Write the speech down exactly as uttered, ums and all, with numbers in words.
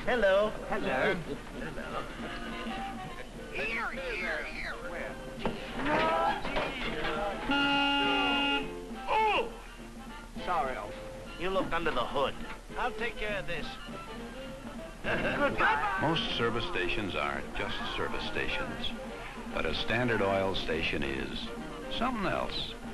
Hello. Hello. Hello. Here, here, here. Where? Oh! Sorry, Alf. You looked under the hood. I'll take care of this. Goodbye. Most service stations aren't just service stations, but a Standard Oil station is something else.